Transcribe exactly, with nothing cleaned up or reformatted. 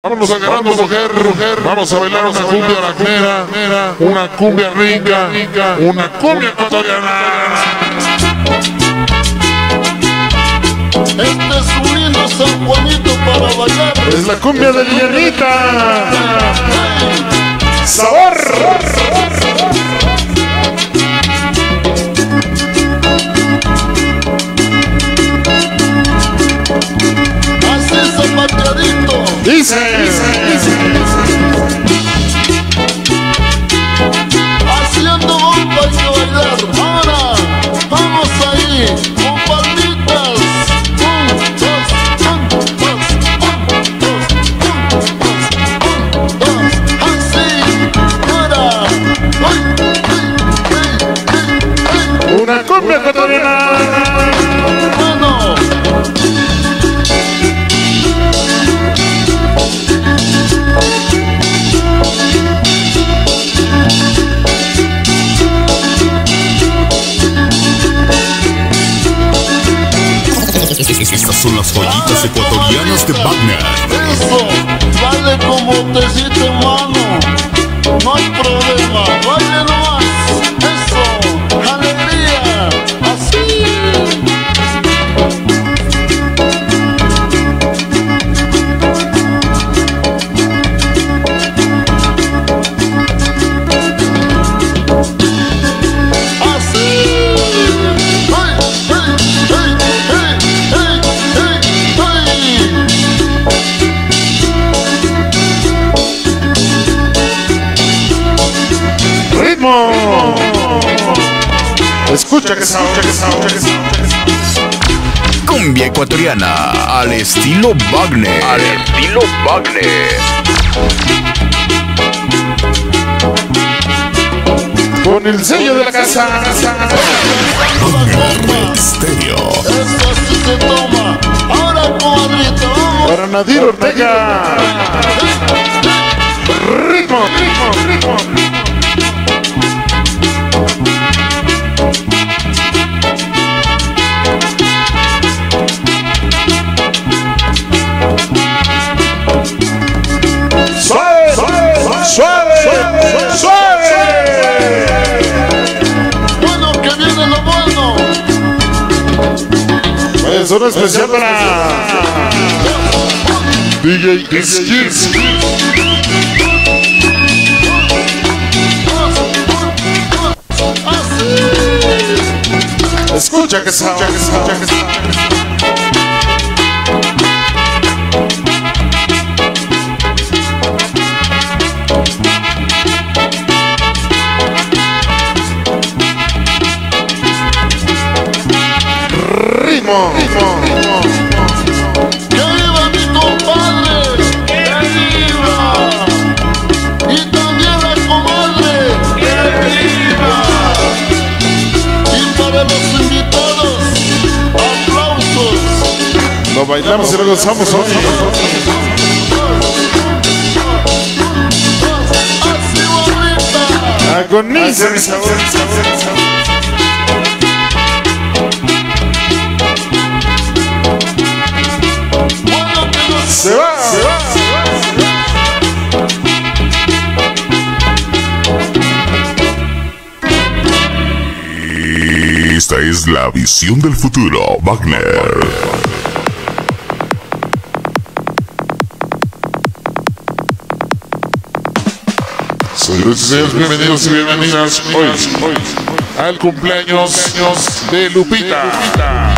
Vámonos agarrando mujer, mujer, vamos a bailar una cumbia lagunera, una cumbia rica, una cumbia ecuatoriana. Este es un lindo San Juanito para bailar. Es la cumbia de Lilianita. ¡Sabor! Así zapateadito. Dice, dice. Haciendo bomba y bailar. Ahora, vamos ahí, con palmitas. Un, dos, un, dos, un, dos, un, dos, un, dos. Así, ahora. Ay, ay, ay, ay. Una cumbia ecuatoriana. Bueno. Estas son las joyitas ecuatorianas de Wagner. Eso, vale como tecito en mano. No hay problema, vale nomás. Eso, alegría, así. Escucha que sound, que sound, que sound. Cumbia ecuatoriana al estilo Wagner. Al estilo Wagner. Con el sello de la casa. Wagner Estéreo. Eso sí se toma. Ahora, cuadrito, vamos. Para Nadir Ortega. Ritmo, ritmo, ritmo. Suave, suave, suave, suave. Bueno, que viene lo bueno. Es una especial para D J Skills. Escucha que sound, que sound, que sound. Ritmo, ritmo, ritmo. ¡Que viva mi compadre! ¡Que viva! Y también la comadre. ¡Que viva! Y para los invitados, aplausos. Lo bailamos y lo gozamos hoy. Así bonita. Agoniza mi sabor, sabor, sabor. Bueno, que nos Se va, se va, se va. Esta es la visión del futuro, Wagner. Señores y señores, bienvenidos y bienvenidas hoy, hoy al cumpleaños de Lupita.